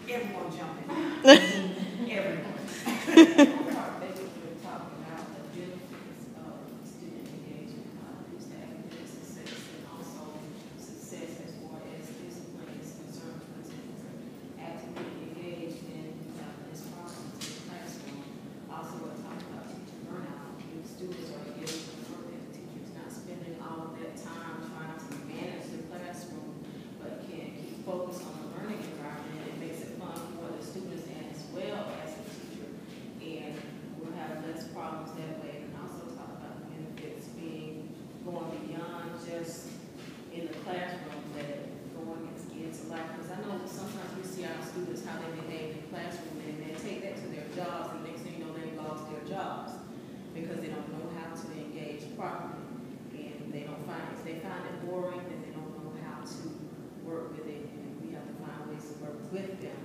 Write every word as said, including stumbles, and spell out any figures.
everyone jumping. Everyone. Focus on the learning environment. It makes it fun for the students and as well as the teacher, and we'll have less problems that way. And also talk about the benefits being going beyond just in the classroom, that going into life. Because I know sometimes we see our students how they behave in the classroom, and they take that to their jobs, and next thing you know, they lost their jobs because they don't know how to engage properly, and they don't find it. They find it boring, and they don't know how to work with it. Work with them